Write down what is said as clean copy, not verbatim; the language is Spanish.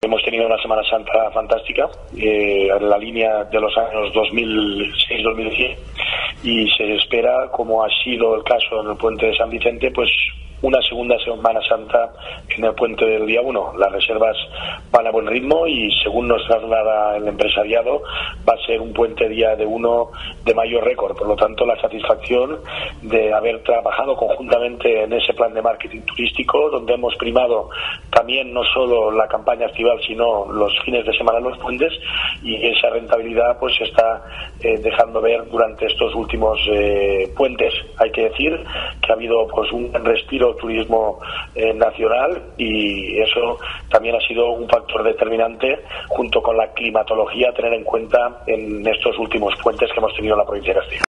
Hemos tenido una Semana Santa fantástica, en la línea de los años 2006-2010, y se espera, como ha sido el caso en el puente de San Vicente, pues una segunda Semana Santa en el puente del día 1. Las reservas van a buen ritmo y, según nos traslada el empresariado, va a ser un puente día de 1 de mayor récord. Por lo tanto, la satisfacción de haber trabajado conjuntamente en ese plan de marketing turístico, donde hemos primado también no solo la campaña estival, sino los fines de semana en los puentes, y esa rentabilidad pues se está dejando ver durante estos últimos puentes. Hay que decir que ha habido pues un respiro turismo nacional, y eso también ha sido un factor determinante, junto con la climatología, a tener en cuenta en estos últimos puentes que hemos tenido en la provincia de Castilla.